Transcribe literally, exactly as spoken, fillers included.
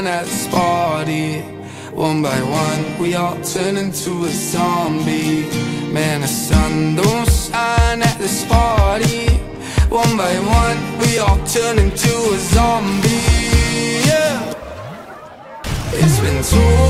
shine at this party. One by one, we all turn into a zombie. Man, the sun don't shine at this party. One by one, we all turn into a zombie. Yeah. It's been too